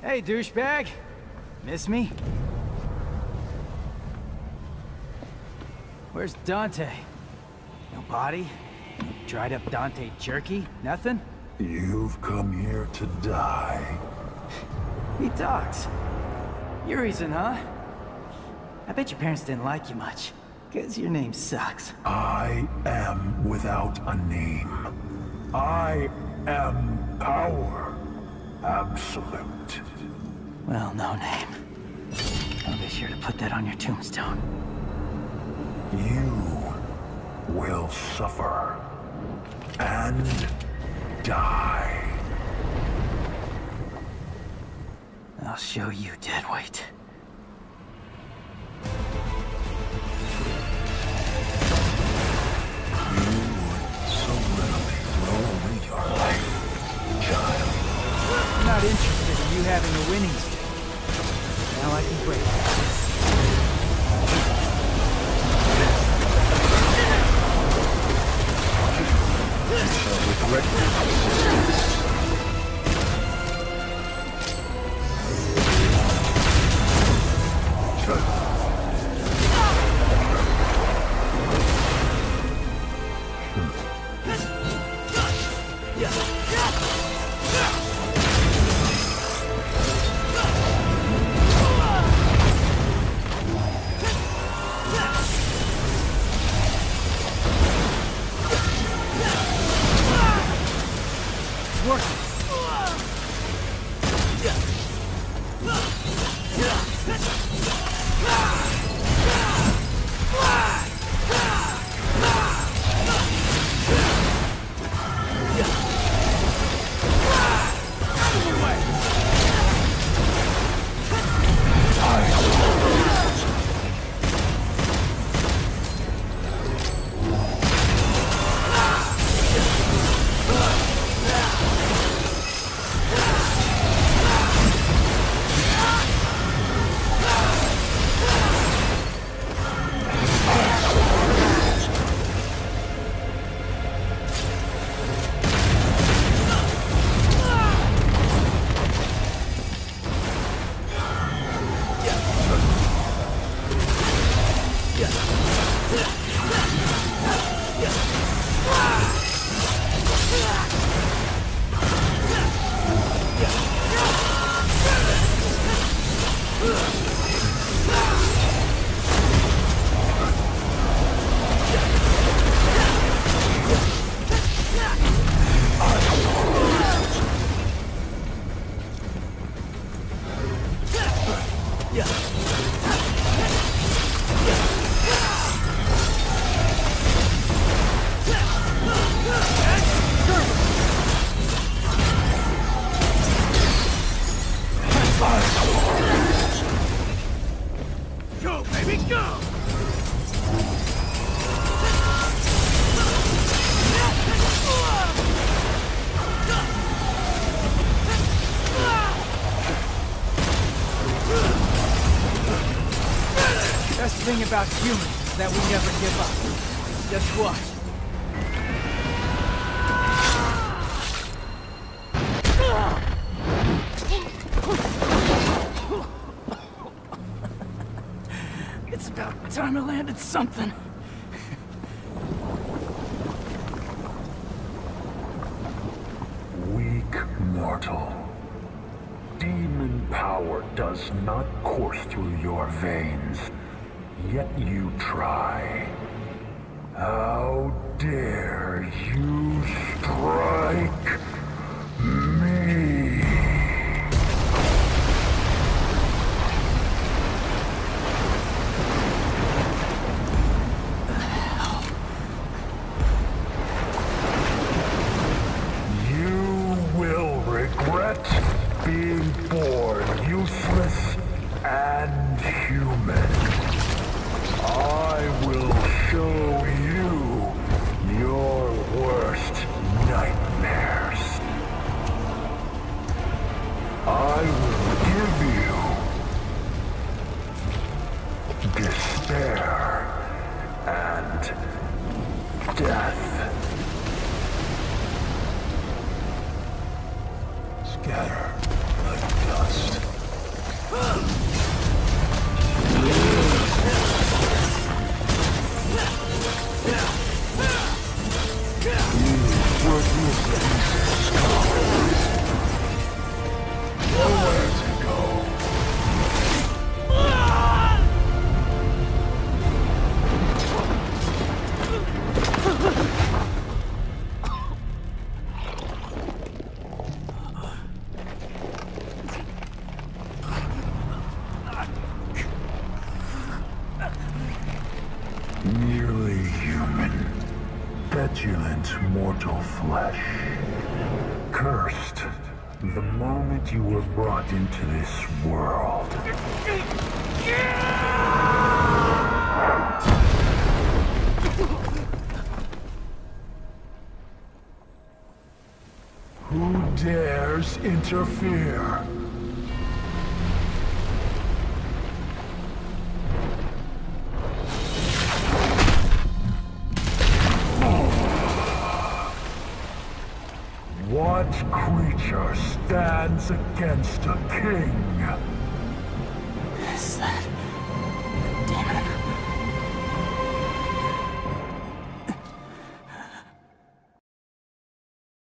Hey, douchebag. Miss me? Where's Dante? No body? No dried up Dante jerky? Nothing? You've come here to die. He talks. Your reason, huh? I bet your parents didn't like you much, 'cause your name sucks. I am without a name. I am power. Absolute. Well, no name. I'll be sure to put that on your tombstone. You will suffer and die. I'll show you, deadweight. You so readily throw away your life, child. I'm not interested in you having a winning streak. Now I can break it. Regret this. Best thing about humans is that we never give up. Just watch. It's about time I landed something. Weak mortal. Demon power does not course through your veins. Yet you try. How dare you strike me? You will regret being born useless and human. I will show you your worst nightmares. I will give you despair and death. Scatter like dust. Nowhere to go. Merely human, petulant mortal flesh. Cursed the moment you were brought into this world. Who dares interfere? What creature stands against a king?